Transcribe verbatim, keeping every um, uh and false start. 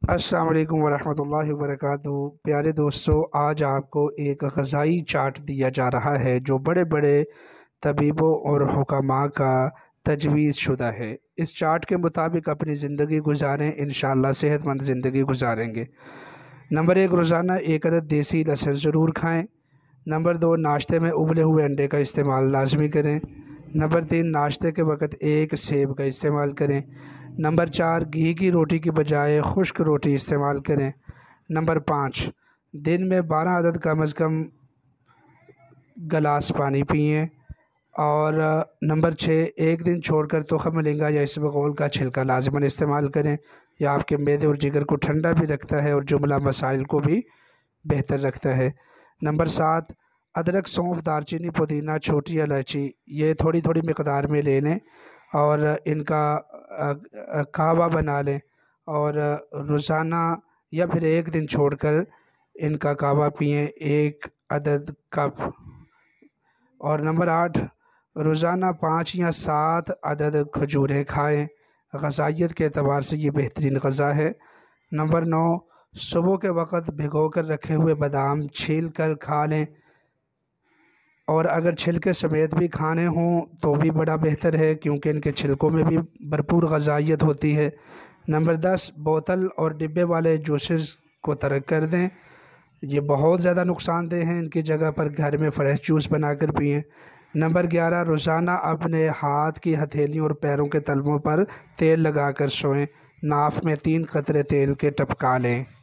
अस्सलाम वालेकुम वरहमतुल्लाहि वबरकातुहू। प्यारे दोस्तों, आज आपको एक ग़ज़ाई चार्ट दिया जा रहा है जो बड़े बड़े तबीबों और हुक्कामा का तजवीज़ शुदा है। इस चार्ट के मुताबिक अपनी ज़िंदगी गुजारें, इंशाअल्लाह सेहतमंद ज़िंदगी गुजारेंगे। नंबर एक, रोज़ाना एक अदद देसी लहसुन ज़रूर खाएँ। नंबर दो, नाश्ते में उबले हुए अंडे का इस्तेमाल लाजमी करें। नंबर तीन, नाश्ते के वक़्त एक सेब का इस्तेमाल करें। नंबर चार, घी की रोटी की बजाय खुश्क रोटी इस्तेमाल करें। नंबर पाँच, दिन में बारह अदद कम अज़ कम गिलास पानी पिएँ। और नंबर छः, एक दिन छोड़कर तोख़ मलिंगा या इसबगोल का छिलका लाज़िमन इस्तेमाल करें। यह आपके मैदे और जिगर को ठंडा भी रखता है और जुमला मसाइल को भी बेहतर रखता है। नंबर सात, अदरक, सौंफ, दालचीनी, पुदीना, छोटी इलायची ये थोड़ी थोड़ी मिक़दार में ले लें और इनका कहवा बना लें और रोज़ाना या फिर एक दिन छोड़कर इनका कहवा पिएँ, एक अदद कप। और नंबर आठ, रोज़ाना पाँच या सात अदद खजूरें खाएँ। ग़ज़ाइयत के एतबार से ये बेहतरीन ग़ज़ा है। नंबर नौ, सुबह के वक़्त भिगो कर रखे हुए बादाम छील कर खा लें और अगर छिलके समेत भी खाने हों तो भी बड़ा बेहतर है, क्योंकि इनके छिलकों में भी भरपूर ग़ज़ाइयत होती है। नंबर दस, बोतल और डिब्बे वाले जूसेस को तर्क कर दें, ये बहुत ज़्यादा नुकसानदेह हैं। इनकी जगह पर घर में फ्रेश जूस बनाकर पिएँ। नंबर ग्यारह, रोज़ाना अपने हाथ की हथेलियों और पैरों के तलवों पर तेल लगाकर सोएं। नाफ में तीन कतरे तेल के टपका लें।